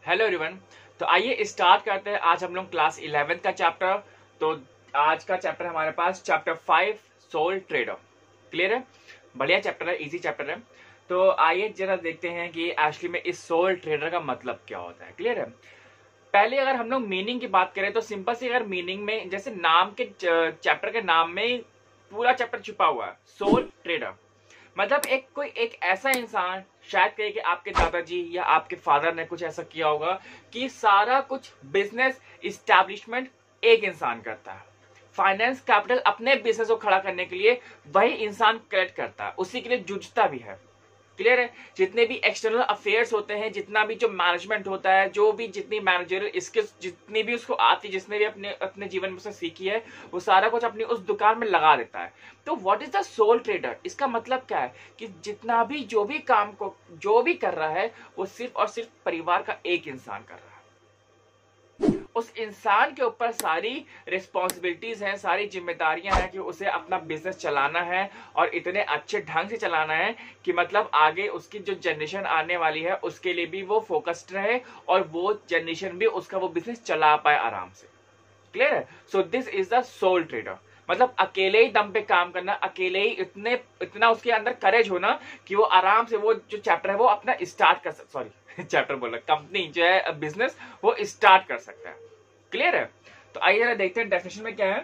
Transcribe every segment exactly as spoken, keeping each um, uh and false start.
Hello everyone. तो आइए start करते हैं। आज हम लोग क्लास इलेवेंथ का चैप्टर। तो आज का चैप्टर हमारे पास chapter five sole trader. Clear है? बढ़िया चैप्टर है, इजी चैप्टर है। तो आइए जरा देखते हैं कि एक्चुअली में इस सोल ट्रेडर का मतलब क्या होता है। क्लियर है? पहले अगर हम लोग मीनिंग की बात करें तो सिंपल सी अगर मीनिंग में जैसे नाम के चैप्टर के नाम में पूरा चैप्टर छुपा हुआ है, सोल ट्रेडर मतलब एक कोई एक ऐसा इंसान, शायद कहे कि आपके दादाजी या आपके फादर ने कुछ ऐसा किया होगा कि सारा कुछ बिजनेस इस्टेब्लिशमेंट एक इंसान करता है। फाइनेंस कैपिटल अपने बिजनेस को खड़ा करने के लिए वही इंसान कलेक्ट करता है, उसी के लिए जूझता भी है। क्लियर है? जितने भी एक्सटर्नल अफेयर्स होते हैं, जितना भी जो मैनेजमेंट होता है, जो भी जितनी मैनेजरियल स्किल्स जितनी भी उसको आती, जिसने भी अपने अपने जीवन में से सीखी है, वो सारा कुछ अपनी उस दुकान में लगा देता है। तो what is the sole trader? इसका मतलब क्या है कि जितना भी जो भी काम को जो भी कर रहा है वो सिर्फ और सिर्फ परिवार का एक इंसान कर रहा है। उस इंसान के ऊपर सारी रिस्पॉन्सिबिलिटीज हैं, सारी जिम्मेदारियां हैं कि उसे अपना बिजनेस चलाना है और इतने अच्छे ढंग से चलाना है कि मतलब आगे उसकी जो जनरेशन आने वाली है उसके लिए भी वो फोकस्ड रहे और वो जनरेशन भी उसका वो बिजनेस चला पाए आराम से। क्लियर है? So this is the sole trader. मतलब अकेले ही दम पे काम करना, अकेले ही इतने इतना उसके अंदर करेज होना कि वो आराम से वो जो चैप्टर है वो अपना स्टार्ट कर सकता, सॉरी चैप्टर बोला, कंपनी जो है बिजनेस वो स्टार्ट कर सकता है। क्लियर है? तो आइए जरा देखते हैं डेफिनेशन में क्या है।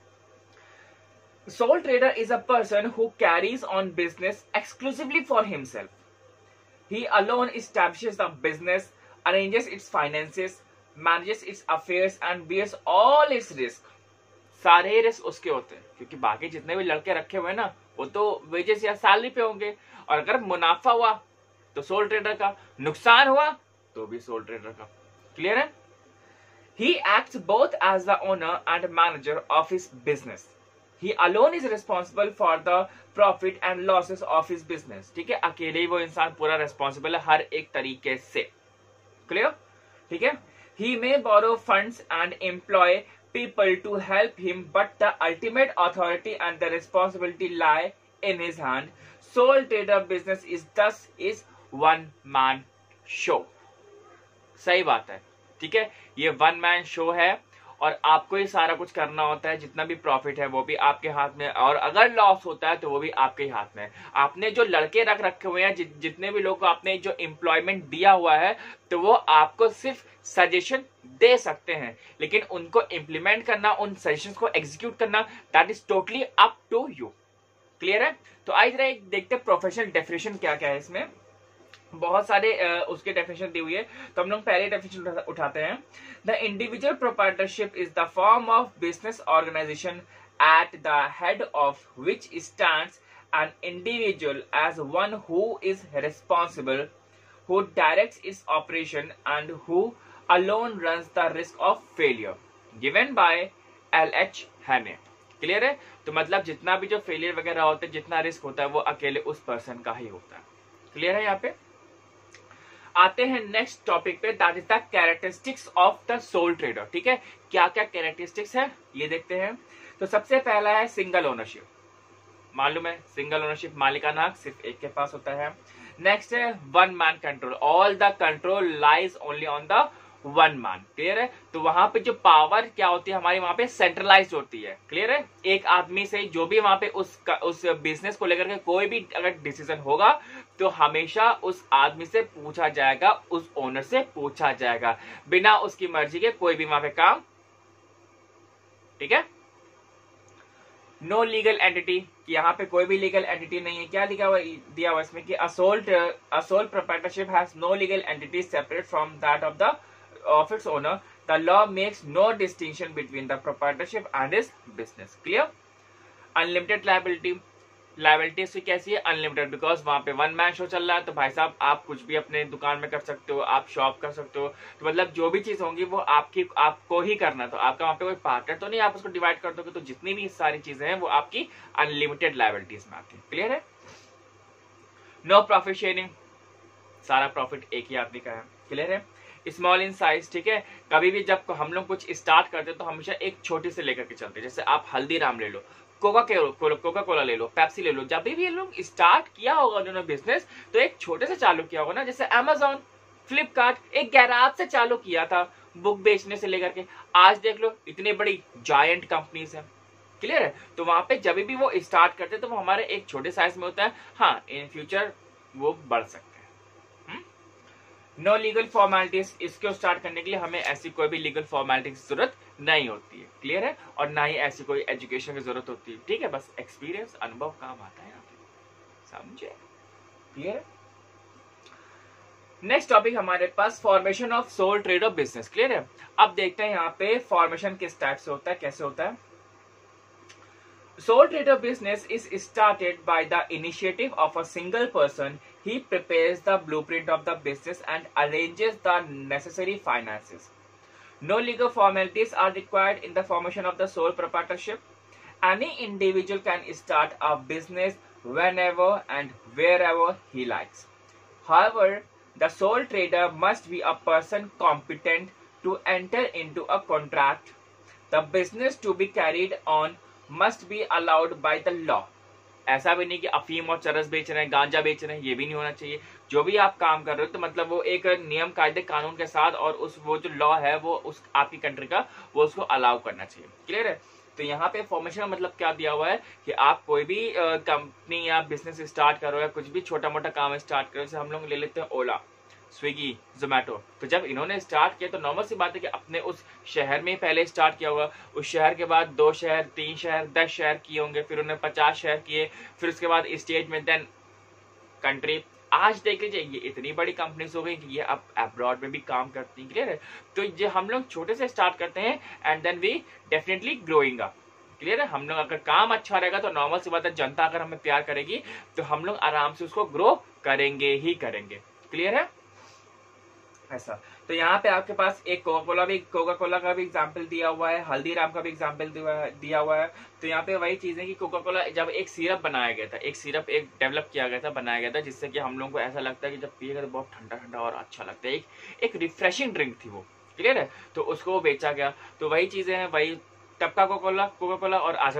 Sole trader is a person who carries on business exclusively for himself. He alone establishes the business, arranges its finances, manages its affairs and bears all its risk. सारे रिस्क उसके होते हैं क्योंकि बाकी जितने भी लड़के रखे हुए हैं ना वो तो वेजेस या सैलरी पे होंगे, और अगर मुनाफा हुआ तो सोल ट्रेडर का, नुकसान हुआ तो भी सोल ट्रेडर का। क्लियर है? He acts both as the owner and manager of his business. He alone is responsible for the profit and losses of his business. ठीक है? अकेले ही वो इंसान पूरा responsible है हर एक तरीके से। Clear? ठीक है? He may borrow funds and employ people to help him, but the ultimate authority and the responsibility lie in his hand. Sole trader business is thus is one man show. सही बात है। ठीक है? ये one man show है और आपको ही सारा कुछ करना होता है। जितना भी प्रॉफिट है वो भी आपके हाथ में, और अगर लॉस होता है तो वो भी आपके ही हाथ में। आपने जो लड़के रख रखे हुए हैं, जि, जितने भी लोग को आपने जो एम्प्लॉयमेंट दिया हुआ है, तो वो आपको सिर्फ सजेशन दे सकते हैं, लेकिन उनको इम्प्लीमेंट करना, उन सजेशंस को एग्जीक्यूट करना, that is totally up to you. Clear है? तो आइए जरा एक देखते हैं प्रोफेशनल डेफिनेशन क्या क्या है। इसमें बहुत सारे उसके डेफिनेशन दी हुई है, तो हम लोग पहले डेफिनेशन उठाते हैं। The individual proprietorship is the form of business organisation at the head of which stands an individual as one who is responsible, who directs its operation and who alone runs the risk of failure, given by L H Haney. Clear है? तो मतलब जितना भी जो failure वगैरह होता है, जितना रिस्क होता है, वो अकेले उस पर्सन का ही होता है। क्लियर है? यहाँ पे आते हैं नेक्स्ट टॉपिक पे, that is the characteristics of the sole trader. ठीक है? क्या क्या कैरेक्टरिस्टिक्स है ये देखते हैं। तो सबसे पहला है सिंगल ओनरशिप। मालूम है सिंगल ओनरशिप, मालिकाना हक सिर्फ एक के पास होता है। नेक्स्ट है one man control, all the control lies only on the one man. Clear है? तो वहां पे जो पावर क्या होती है हमारी, वहां पे सेंट्रलाइज होती है। क्लियर है? एक आदमी से जो भी वहां पे उस उस बिजनेस को लेकर के कोई भी अगर डिसीजन होगा तो हमेशा उस आदमी से पूछा जाएगा, उस ओनर से पूछा जाएगा, बिना उसकी मर्जी के कोई भी वहां पे काम। ठीक है? नो लीगल एंटिटी, यहाँ पे कोई भी लीगल एंटिटी नहीं है। क्या लिखा हुआ दिया हुआ इसमें कि assault assault proprietorship has no legal entity separate from that of the of its owner. The law makes no distinction between the proprietorship and his business. Clear? Unlimited liability. Liability इसकी कैसी है? अनलिमिटेड, बिकॉज वहां पे one man show चल रहा है। तो भाई साहब आप कुछ भी अपने दुकान में कर सकते हो, आप शॉप कर सकते हो, तो मतलब जो भी चीज होंगी वो आपकी आपको ही करना। तो आपका वहां पे कोई पार्टनर तो नहीं, आप उसको डिवाइड कर दोगे। तो जितनी भी सारी चीजें हैं वो आपकी अनलिमिटेड लाइबिलिटीज में आती है। क्लियर है? नो प्रॉफिट शेयरिंग, सारा प्रॉफिट एक ही आदमी का है। क्लियर है? Small in size. ठीक है? कभी भी जब हम लोग कुछ स्टार्ट करते हैं तो हमेशा एक छोटी से लेकर के चलते हैं। जैसे आप हल्दीराम ले लो, कोका कोका कोला ले लो, पेप्सी ले लो। जब भी ये लोग स्टार्ट किया होगा उन्होंने बिजनेस, तो एक छोटे से चालू किया होगा ना। जैसे अमेजॉन, फ्लिपकार्ट एक गैराज से चालू किया था बुक बेचने से लेकर के, आज देख लो इतनी बड़ी जायंट कंपनीज है। क्लियर है? तो वहां पे जब भी वो स्टार्ट करते हैं तो वो हमारे एक छोटे साइज में होता है, हाँ इन फ्यूचर वो बढ़ सकते हैं। नो लीगल फॉर्मेलिटीज, इसको स्टार्ट करने के लिए हमें ऐसी कोई भी लीगल फॉर्मेलिटीज की जरूरत नहीं होती है। क्लियर है? और ना ही ऐसी कोई एजुकेशन की जरूरत होती है। ठीक है, बस एक्सपीरियंस अनुभव काम आता है यहाँ पे, समझे? क्लियर है? नेक्स्ट टॉपिक हमारे पास formation of sole trade of business. Clear है? अब देखते हैं यहाँ पे फॉर्मेशन किस टाइप से होता है, कैसे होता है। Sole trader business is started by the initiative of a single person. He prepares the blueprint of the business and arranges the necessary finances. No legal formalities are required in the formation of the sole proprietorship. Any individual can start a business whenever and wherever he likes. However, the sole trader must be a person competent to enter into a contract. The business to be carried on must be allowed by the law. ऐसा भी नहीं कि अफीम और चरस बेच रहे हैं, गांजा बेच रहे हैं, ये भी नहीं होना चाहिए। जो भी आप काम कर रहे हो तो मतलब वो एक नियम कायदे कानून के साथ और उस वो जो लॉ है वो उस आपकी कंट्री का वो उसको अलाउ करना चाहिए। क्लियर है? तो यहाँ पे फॉर्मेशन मतलब क्या दिया हुआ है कि आप कोई भी कंपनी या बिजनेस स्टार्ट करो या कुछ भी छोटा मोटा काम स्टार्ट करो, जैसे हम लोग ले लेते हैं ओला, स्विगी, जोमेटो। तो जब इन्होंने स्टार्ट किया तो नॉर्मल सी बात है कि अपने उस शहर में पहले स्टार्ट किया होगा, उस शहर के बाद दो शहर, तीन शहर, दस शहर किए होंगे, फिर उन्होंने पचास शहर किए, फिर उसके बाद स्टेट में, देन कंट्री। आज देख लीजिए ये इतनी बड़ी कंपनीज हो गई कि ये अब अब्रॉड में भी काम करती हैं। क्लियर है? तो ये हम लोग छोटे से स्टार्ट करते हैं and then we definitely growing up. Clear है? हम लोग अगर काम अच्छा रहेगा तो नॉर्मल सी बात है, जनता अगर हमें प्यार करेगी तो हम लोग आराम से उसको ग्रो करेंगे ही करेंगे। क्लियर है? ऐसा। तो यहाँ पे आपके पास एक कोका कोला भी कोका कोला का भी एग्जाम्पल दिया हुआ है, हल्दीराम का भी एग्जाम्पल दिया हुआ है। तो यहाँ पे वही चीज है कि कोका कोला जब एक सिरप बनाया गया था, एक सिरप एक डेवलप किया गया था, बनाया गया था, जिससे कि हम लोगों को ऐसा लगता है कि जब पिएगा तो बहुत ठंडा ठंडा और अच्छा लगता है। एक एक रिफ्रेशिंग ड्रिंक थी वो। क्लियर है? तो उसको वो बेचा गया। तो वही चीजें हैं, वही तब का कोका कोला कोका कोला और आज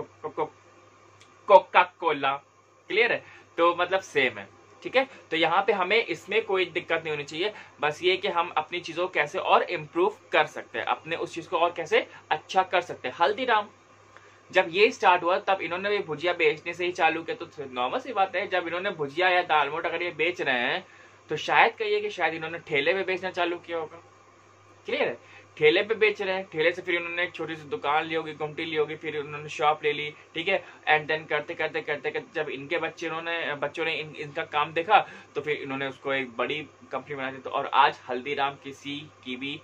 कोका कोला। क्लियर है? तो मतलब सेम है। ठीक है? तो यहाँ पे हमें इसमें कोई दिक्कत नहीं होनी चाहिए, बस ये कि हम अपनी चीजों को कैसे और इम्प्रूव कर सकते हैं, अपने उस चीज को और कैसे अच्छा कर सकते हैं। हल्दीराम जब ये स्टार्ट हुआ तब इन्होंने भी भुजिया बेचने से ही चालू किया। तो नॉर्मल सी बात है, जब इन्होंने भुजिया या दाल मोट अगर ये बेच रहे हैं तो शायद कहिए कि शायद इन्होंने ठेले पे बेचना चालू किया होगा। क्लियर है? ठेले पे बेच रहे हैं, ठेले से फिर उन्होंने एक छोटी सी दुकान ली होगी, गुमटी ली होगी, फिर उन्होंने शॉप ले ली। ठीक है? एंड देन करते करते करते करते जब इनके बच्चे इन्होंने बच्चों ने इन, इनका काम देखा तो फिर इन्होंने उसको एक बड़ी कंपनी बना दी। तो और आज हल्दीराम किसी की भी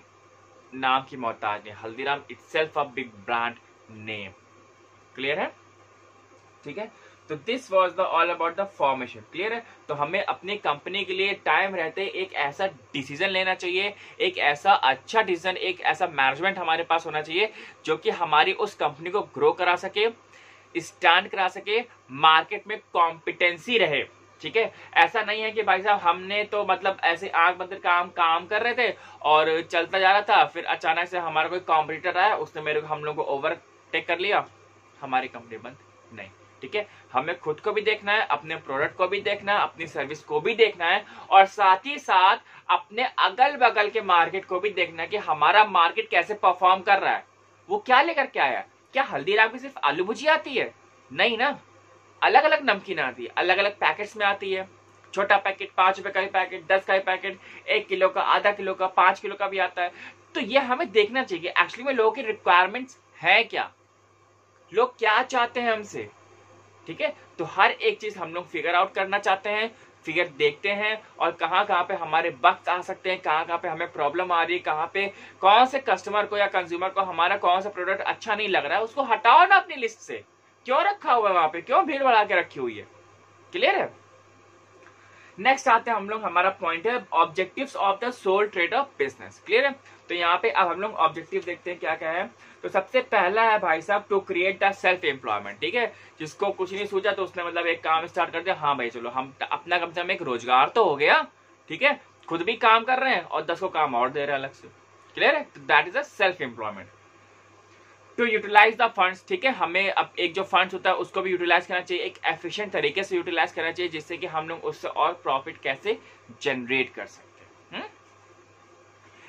नाम की मोहताज है। Haldiram itself a big brand name. Clear है? ठीक है? तो this was the all about the formation. Clear है? तो हमें अपनी कंपनी के लिए टाइम रहते एक ऐसा डिसीजन लेना चाहिए, एक ऐसा अच्छा डिसीजन, एक ऐसा मैनेजमेंट हमारे पास होना चाहिए जो कि हमारी उस कंपनी को ग्रो करा सके, स्टैंड करा सके, मार्केट में कॉम्पिटेंसी रहे। ठीक है? ऐसा नहीं है कि भाई साहब हमने तो मतलब ऐसे आंख बंद काम काम कर रहे थे और चलता जा रहा था, फिर अचानक से हमारा कोई कॉम्पिटिटर आया, उसने मेरे को हम लोग को ओवरटेक कर लिया, हमारी कंपनी बंद। नहीं। ठीक है? हमें खुद को भी देखना है, अपने प्रोडक्ट को भी देखना है, अपनी सर्विस को भी देखना है और साथ ही साथ अपने अगल बगल के मार्केट को भी देखना है कि हमारा मार्केट कैसे परफॉर्म कर रहा है, वो क्या लेकर के आया। क्या हल्दीराम की सिर्फ आलू भुजिया आती है? नहीं ना, अलग अलग नमकीन आती है, अलग अलग पैकेट्स में आती है। छोटा पैकेट, पांच रुपए का ही पैकेट, दस का ही पैकेट, एक किलो का, आधा किलो का, पांच किलो का भी आता है। तो ये हमें देखना चाहिए एक्चुअली में लोगों की रिक्वायरमेंट्स है क्या, लोग क्या चाहते हैं हमसे। ठीक है? तो हर एक चीज हम लोग फिगर आउट करना चाहते हैं, फिगर देखते हैं और कहाँ कहाँ पे हमारे वक्त आ सकते हैं, कहाँ कहाँ पे हमें प्रॉब्लम आ रही है, कहाँ पे कौन से कस्टमर को या कंज्यूमर को हमारा कौन सा प्रोडक्ट अच्छा नहीं लग रहा है, उसको हटाओ ना अपनी लिस्ट से। क्यों रखा हुआ है वहां पे, क्यों भीड़ बढ़ा के रखी हुई है। क्लियर है? नेक्स्ट आते हैं हम लोग, हमारा पॉइंट है objectives of the sole trade of business. Clear है? तो यहाँ पे अब हम लोग ऑब्जेक्टिव देखते हैं क्या क्या है। तो सबसे पहला है भाई साहब to create the self employment. ठीक है? जिसको कुछ नहीं सूझा तो उसने मतलब एक काम स्टार्ट कर दिया, हाँ भाई चलो हम अपना कम से कम एक रोजगार तो हो गया। ठीक है? खुद भी काम कर रहे हैं और दस को काम और दे रहे हैं अलग से। क्लियर है? तो that is a self employment. To utilise the funds. ठीक है? हमें अब एक जो फंड्स होता है उसको भी यूटिलाइज करना चाहिए, एक एफिशिएंट तरीके से यूटिलाइज करना चाहिए, जिससे कि हम लोग उससे और प्रॉफिट कैसे जनरेट कर सकते हैं।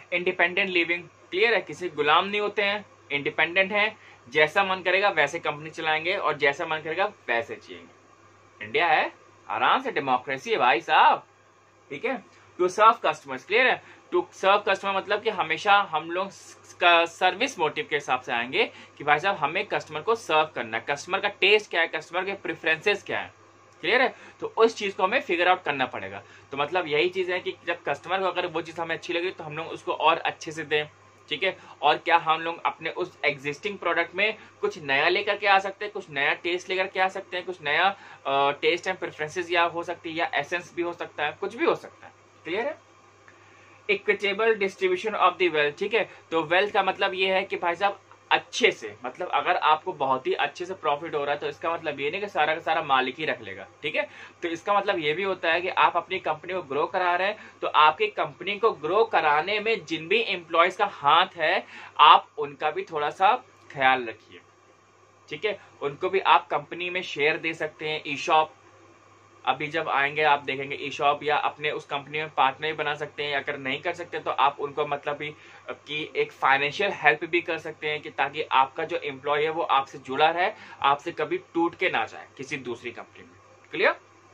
इंडिपेंडेंट लिविंग, क्लियर है, किसी गुलाम नहीं होते हैं, इंडिपेंडेंट हैं, जैसा मन करेगा वैसे कंपनी चलाएंगे और जैसा मन करेगा वैसे जिएंगे। इंडिया है, आराम से डेमोक्रेसी है भाई साहब, ठीक है। टू सर्व कस्टमर्स, क्लियर है, टू सर्व कस्टमर मतलब कि हमेशा हम लोग सर्विस मोटिव के हिसाब से आएंगे कि भाई साहब हमें कस्टमर को सर्व करना है, कस्टमर का टेस्ट क्या है, कस्टमर के प्रेफरेंसेस क्या है, क्लियर है। तो उस चीज को हमें फिगर आउट करना पड़ेगा। तो मतलब यही चीज है कि जब कस्टमर को अगर वो चीज हमें अच्छी लगी तो हम लोग उसको और अच्छे से दें, ठीक है। और क्या हम लोग अपने उस एग्जिस्टिंग प्रोडक्ट में कुछ नया लेकर के आ सकते हैं, कुछ नया टेस्ट लेकर के आ सकते हैं, कुछ नया टेस्ट एंड प्रेफरेंसेस या हो सकती है, या एसेंस भी हो सकता है, कुछ भी हो सकता है, क्लियर है। Equitable distribution of the wealth, ठीक है। तो वेल्थ का मतलब ये है कि भाई साहब अच्छे से, मतलब अगर आपको बहुत ही अच्छे से प्रॉफिट हो रहा है तो इसका मतलब ये नहीं कि सारा का सारा मालिक ही रख लेगा, ठीक है। तो इसका मतलब ये भी होता है कि आप अपनी कंपनी को ग्रो करा रहे हैं तो आपकी कंपनी को ग्रो कराने में जिन भी एम्प्लॉयज का हाथ है आप उनका भी थोड़ा सा ख्याल रखिए, ठीक है। उनको भी आप कंपनी में शेयर दे सकते हैं, ई शॉप, अभी जब आएंगे आप देखेंगे ई शॉप, या अपने उस कंपनी में पार्टनर भी बना सकते हैं, अगर नहीं कर सकते तो आप उनको मतलब भी कि एक फाइनेंशियल हेल्प भी कर सकते हैं कि ताकि आपका जो एम्प्लॉय है वो आपसे जुड़ा रहे, आपसे कभी टूट के ना जाए किसी दूसरी कंपनी में, clear.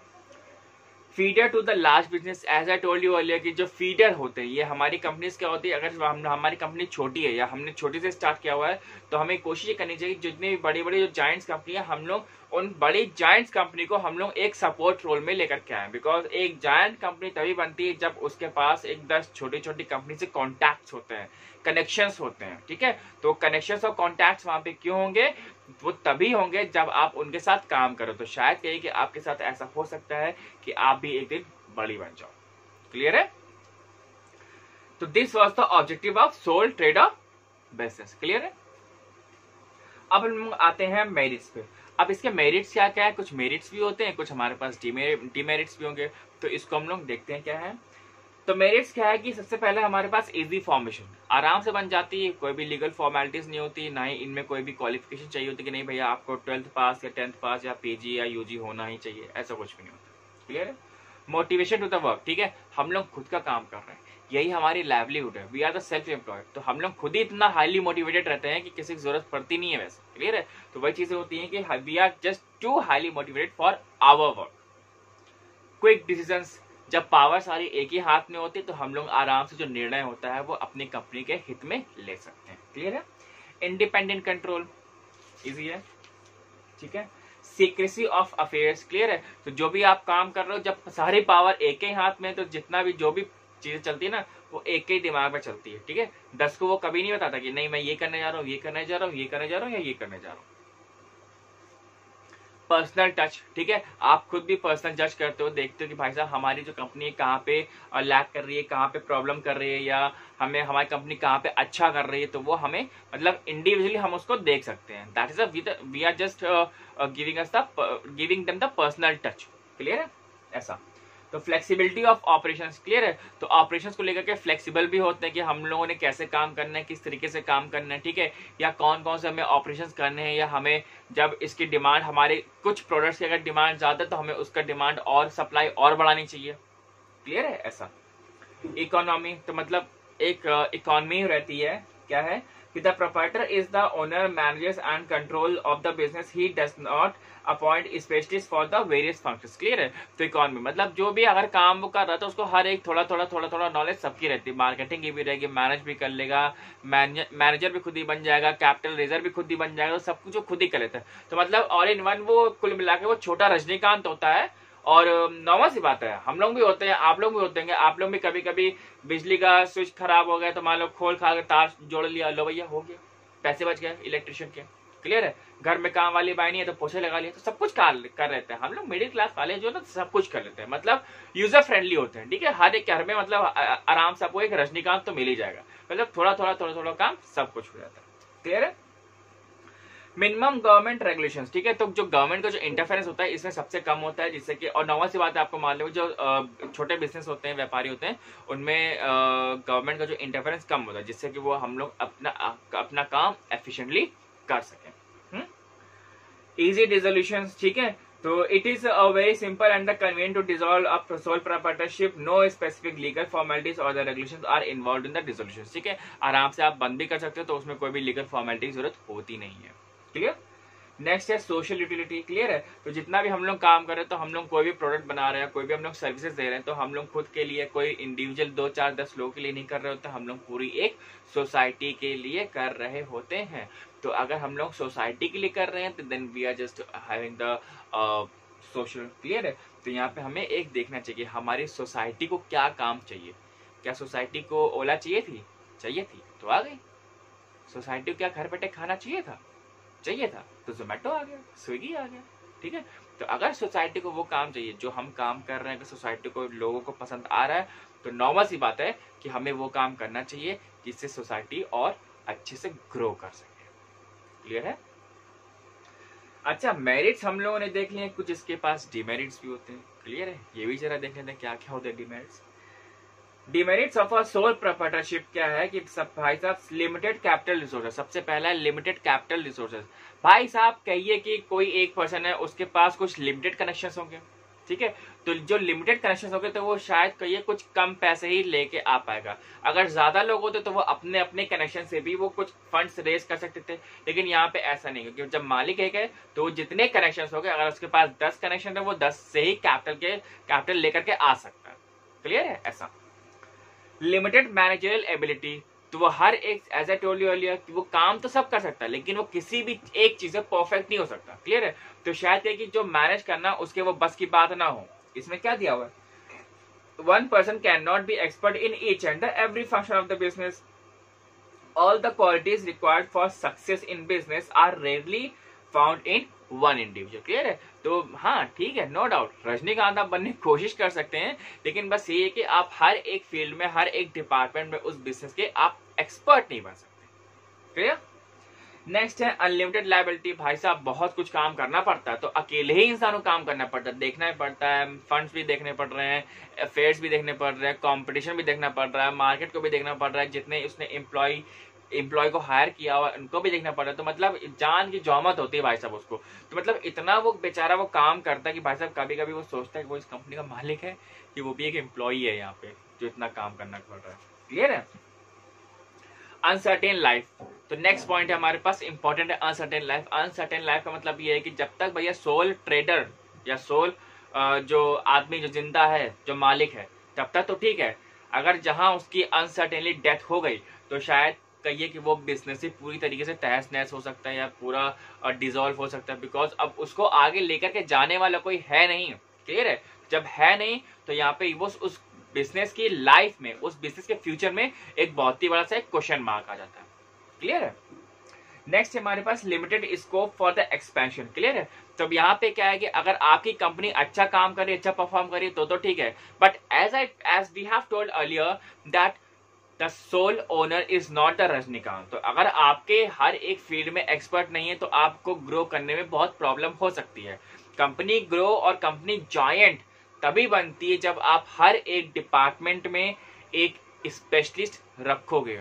Feeder to the large business, as I told you earlier कि जो फीडर होते हैं ये हमारी कंपनीज क्या होती है। अगर हम, हमारी कंपनी छोटी है या हमने छोटी से स्टार्ट किया हुआ है तो हमें कोशिश करनी चाहिए कि जितनी भी बड़ी बड़ी जो जायंट्स कंपनी है हम लोग उन बड़ी जायंट्स कंपनी को हम लोग एक सपोर्ट रोल में लेकर के आए। बिकॉज एक जायंट कंपनी तभी बनती है जब उसके पास एक दस छोटी छोटी कंपनी से कॉन्टैक्ट्स होते हैं, कनेक्शंस होते हैं, ठीक है। तो कनेक्शंस और कॉन्टैक्ट्स वहां पे क्यों होंगे, वो तभी होंगे जब आप उनके साथ काम करो। तो शायद कहीं कि आपके साथ ऐसा हो सकता है कि आप भी एक दिन बड़ी बन जाओ, क्लियर है। तो this was the objective of sole trader business, clear है। अब हम आते हैं मेरिट्स पे। अब इसके मेरिट्स क्या क्या है, कुछ मेरिट्स भी होते हैं, कुछ हमारे पास डीमेरिट्स भी होंगे, तो इसको हम लोग देखते हैं क्या है। तो मेरिट्स क्या है कि सबसे पहले हमारे पास इजी फॉर्मेशन आराम से बन जाती है, कोई भी लीगल फॉर्मेलिटीज नहीं होती, ना ही इनमें कोई भी क्वालिफिकेशन चाहिए होती कि नहीं भैया आपको ट्वेल्थ पास या टेंथ पास या पीजी या यूजी होना ही चाहिए, ऐसा कुछ भी नहीं होता, क्लियर है। मोटिवेशन टू द वर्क, ठीक है, हम लोग खुद का काम कर रहे हैं, यही हमारी लाइवलीहुड है, we are the self employed. तो हम लोग खुद ही इतना हाईली मोटिवेटेड रहते हैं कि किसी की जरूरत पड़ती नहीं है वैसे, क्लियर है। तो वही चीजें होती हैं कि we are just too highly motivated for our work. Quick decisions, जब पावर सारी एक ही हाथ में होती है तो हम लोग आराम से जो निर्णय होता है वो अपनी कंपनी के हित में ले सकते हैं, क्लियर है। इंडिपेंडेंट कंट्रोल, इजी है, ठीक है। सीक्रेसी ऑफ अफेयर्स, क्लियर है। तो जो भी आप काम कर रहे हो जब सारी पावर एक ही हाथ में तो जितना भी जो भी चीजें चलती है ना वो एक ही दिमाग में चलती है, ठीक है। दस को वो कभी नहीं बताता कि नहीं मैं ये करने जा रहा हूँ, ये करने जा रहा हूँ, ये करने जा रहा हूँ या ये करने जा रहा हूँ। पर्सनल टच, ठीक है, आप खुद भी पर्सनल जज करते हो, देखते हो कि भाई साहब हमारी जो कंपनी है कहाँ पे लैक कर रही है, कहाँ पे प्रॉब्लम कर रही है, या हमें हमारी कंपनी कहाँ पे अच्छा कर रही है, तो वो हमें मतलब इंडिविजुअली हम उसको देख सकते हैं। That is a we are just giving us the giving them the personal touch, clear है ऐसा। तो फ्लेक्सिबिलिटी ऑफ ऑपरेशंस, क्लियर है। तो ऑपरेशंस को लेकर के फ्लेक्सिबल भी होते हैं कि हम लोगों ने कैसे काम करना है, किस तरीके से काम करना है, ठीक है, या कौन कौन से हमें ऑपरेशंस करने हैं, या हमें जब इसकी डिमांड हमारे कुछ प्रोडक्ट्स की अगर डिमांड ज्यादा है तो हमें उसका डिमांड और सप्लाई और बढ़ानी चाहिए, क्लियर है ऐसा। इकोनॉमी, तो मतलब एक इकोनॉमी रहती है, क्या है कि the proprietor is the owner, managers and control of the business, he does not appoint specialist for the various functions, clear है। तो इकोनॉमी मतलब जो भी अगर काम वो कर रहा था उसको हर एक थोड़ा थोड़ा थोड़ा थोड़ा नॉलेज सबकी रहती है, मार्केटिंग की भी रहेगी, मैनेज भी कर लेगा, मैनेजर भी खुद ही बन जाएगा, कैपिटल रेजर भी खुद ही बन जाएगा, तो सब कुछ वो खुद ही कर लेता है। तो मतलब ऑल इन वन वो कुल मिला के वो छोटा रजनीकांत होता है। और नॉर्मल सी बात है, हम लोग भी होते हैं, आप लोग भी होते हैं, आप लोग भी कभी कभी बिजली का स्विच खराब हो गया तो मान लो खोल खा के तार जोड़ लिया, लो भैया हो गया, पैसे बच गए इलेक्ट्रिशियन के, क्लियर है। घर में काम वाली बाई नहीं है तो पोछे लगा लिया, तो सब कुछ कर कर रहते हैं हम लोग। मिडिल क्लास वाले जो ना सब कुछ कर लेते हैं, मतलब यूजर फ्रेंडली होते हैं, ठीक है। हर एक घर में मतलब आराम से आपको एक रजनीकांत तो मिल ही जाएगा, मतलब थोड़ा थोड़ा थोड़ा थोड़ा काम सब कुछ हो जाता है, क्लियर है। मिनिमम गवर्नमेंट रेगुलेशंस, ठीक है। तो जो गवर्नमेंट का जो इंटरफेरेंस होता है इसमें सबसे कम होता है, जिससे कि और नॉर्मल सी बात है आपको मान लो जो छोटे बिजनेस होते हैं, व्यापारी होते हैं, उनमें गवर्नमेंट का जो इंटरफेरेंस कम होता है, जिससे कि वो हम लोग अपना अपना काम एफिशिएंटली कर सकें। इजी डिसोल्यूशन, ठीक है। तो it is a very simple and the convenient to dissolve a sole proprietorship, no specific legal formalities और the regulations are involved in the dissolution. ठीक है, आराम से आप बंद भी कर सकते हो, तो उसमें कोई भी लीगल फॉर्मेलिटी की जरूरत होती नहीं है। क्लियर। नेक्स्ट है सोशल यूटिलिटी। क्लियर है, तो जितना भी हम लोग काम कर रहे हैं, तो हम लोग कोई भी प्रोडक्ट बना रहे हैं, कोई भी हम लोग सर्विसेज दे रहे हैं, तो हम लोग खुद के लिए, कोई इंडिविजुअल दो चार दस लोगों के लिए नहीं कर रहे होते, हम लोग पूरी एक सोसाइटी के लिए कर रहे होते हैं। तो अगर हम लोग सोसाइटी के लिए कर रहे हैं, तो then we are just having the social. Clear है, तो यहाँ पे हमें एक देखना चाहिए हमारी सोसाइटी को क्या काम चाहिए। क्या सोसाइटी को ओला चाहिए थी? चाहिए थी, तो आ गई। सोसाइटी को क्या घर बैठे खाना चाहिए था? चाहिए था, तो जोमेटो आ गया, स्विगी आ गया। ठीक है, तो अगर सोसाइटी को वो काम चाहिए जो हम काम कर रहे हैं, अगर सोसाइटी को, लोगों को पसंद आ रहा है, तो नॉर्मल सी बात है कि हमें वो काम करना चाहिए जिससे सोसाइटी और अच्छे से ग्रो कर सके। क्लियर है। अच्छा, मेरिट्स हम लोगों ने देख लिए, कुछ इसके पास डिमेरिट्स भी होते हैं। क्लियर है, ये भी जरा देख लेते हैं क्या क्या होते हैं demerits. Demerits of a sole proprietorship क्या है कि सब भाई साहब, लिमिटेड कैपिटल रिसोर्सेज। सबसे पहला है लिमिटेड कैपिटल रिसोर्सेज। भाई साहब कहिए कि कोई एक पर्सन है, उसके पास कुछ लिमिटेड कनेक्शंस होंगे। ठीक है, तो जो लिमिटेड कनेक्शंस होंगे तो वो शायद कहिए कुछ कम पैसे ही लेके आ पाएगा। अगर ज्यादा लोग होते तो वो अपने अपने कनेक्शन से भी वो कुछ फंड्स रेज कर सकते थे, लेकिन यहाँ पे ऐसा नहीं, क्योंकि जब मालिक एक है तो जितने कनेक्शन हो गए, अगर उसके पास दस कनेक्शन है, वो दस से ही कैपिटल के कैपिटल लेकर के आ सकता है। क्लियर है। ऐसा लिमिटेड मैनेजरियल एबिलिटी, तो वो हर एक, as I told you earlier, कि वो काम तो सब कर सकता है, लेकिन वो किसी भी एक चीज में परफेक्ट नहीं हो सकता। क्लियर है, तो शायद है कि जो मैनेज करना उसके वो बस की बात ना हो। इसमें क्या दिया हुआ है, one person can not be expert in each and the every function of the business, all the qualities required for success in business are rarely found in one individual. Clear है, तो हाँ ठीक है, नो डाउट रजनीकांत आप बनने की कोशिश कर सकते हैं, लेकिन बस ये है कि आप हर एक फील्ड में, हर एक डिपार्टमेंट में उस बिजनेस के आप एक्सपर्ट नहीं बन सकते। क्लियर। नेक्स्ट है अनलिमिटेड लायबिलिटी। भाई साहब बहुत कुछ काम करना पड़ता है, तो अकेले ही इंसान को काम करना पड़ता है, देखना ही पड़ता है, फंड्स भी देखने पड़ रहे हैं, अफेयर्स भी देखने पड़ रहे हैं, कंपटीशन भी देखना पड़ रहा है, मार्केट को भी देखना पड़ रहा है, जितने उसने एम्प्लॉय एम्प्लॉय को हायर किया हुआ उनको भी देखना पड़ रहा है। तो मतलब जान की जौमत होती है भाई साहब उसको। तो मतलब इतना वो बेचारा वो काम करता है कि भाई साहब कभी कभी वो सोचता है कि वो इस कंपनी का मालिक है कि वो भी एक एम्प्लॉय है यहाँ पे, जो इतना काम करना पड़ रहा है। क्लियर है। अनसर्टेन लाइफ, तो नेक्स्ट पॉइंट है हमारे पास, इंपॉर्टेंट है अनसर्टेन लाइफ। अनसर्टेन लाइफ का मतलब ये है कि जब तक भैया सोल ट्रेडर या सोल जो आदमी जो जिंदा है, जो मालिक है, तब तक तो ठीक है। अगर जहां उसकी अनसर्टेनली डेथ हो गई, तो शायद कहिए कि वो बिजनेस ही पूरी तरीके से तहस नहस हो सकता है या पूरा डिसॉल्व हो सकता है, बिकॉज अब उसको आगे लेकर के जाने वाला कोई है नहीं। क्लियर है, जब है नहीं तो यहाँ पे वो उस बिजनेस की लाइफ में, उस बिजनेस के फ्यूचर में एक बहुत ही बड़ा सा एक क्वेश्चन मार्क आ जाता है। क्लियर है। नेक्स्ट हमारे पास limited scope for the expansion. Clear है, तो अब यहाँ पे क्या है कि अगर आपकी कंपनी अच्छा काम करे, अच्छा परफॉर्म करे तो तो ठीक है, but as I as we have told earlier that the sole owner is not the Rajinikanth. तो अगर आपके हर एक फील्ड में एक्सपर्ट नहीं है, तो आपको ग्रो करने में बहुत प्रॉब्लम हो सकती है। कंपनी ग्रो और कंपनी जॉयंट तभी बनती है जब आप हर एक डिपार्टमेंट में एक स्पेशलिस्ट रखोगे।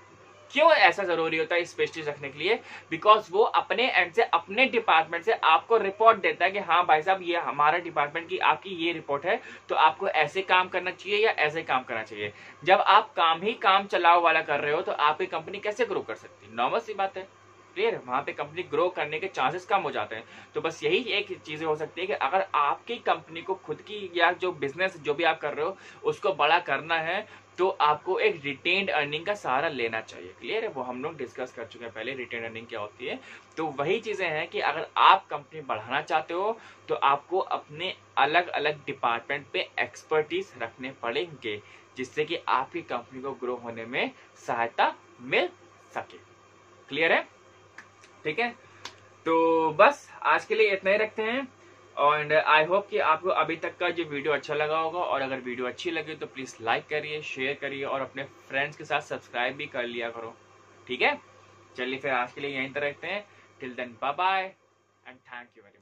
क्यों ऐसा जरूरी होता है स्पेशलिस्ट रखने के लिए? बिकॉज वो अपने एंड से, अपने डिपार्टमेंट से आपको रिपोर्ट देता है कि हाँ भाई साहब ये हमारा डिपार्टमेंट की आपकी ये रिपोर्ट है, तो आपको ऐसे काम करना चाहिए या ऐसे काम करना चाहिए। जब आप काम ही काम चलाओ वाला कर रहे हो, तो आपकी कंपनी कैसे ग्रो कर सकती है? नॉर्मल सी बात है। क्लियर है, वहां पे कंपनी ग्रो करने के चांसेस कम हो जाते हैं। तो बस यही एक चीजें हो सकती है कि अगर आपकी कंपनी को खुद की या जो बिजनेस जो भी आप कर रहे हो उसको बड़ा करना है, तो आपको एक रिटेन्ड अर्निंग का सहारा लेना चाहिए। क्लियर है, वो हम लोग डिस्कस कर चुके हैं पहले रिटेन्ड अर्निंग क्या होती है। तो वही चीजें हैं कि अगर आप कंपनी बढ़ाना चाहते हो, तो आपको अपने अलग अलग डिपार्टमेंट पे एक्सपर्टीज रखने पड़ेंगे, जिससे कि आपकी कंपनी को ग्रो होने में सहायता मिल सके। क्लियर है, ठीक है। तो बस आज के लिए इतना ही रखते हैं, एंड आई होप कि आपको अभी तक का जो वीडियो अच्छा लगा होगा, और अगर वीडियो अच्छी लगे तो प्लीज लाइक करिए, शेयर करिए, और अपने फ्रेंड्स के साथ सब्सक्राइब भी कर लिया करो। ठीक है, चलिए फिर आज के लिए यहीं तक रखते हैं। Till then bye bye and thank you very much.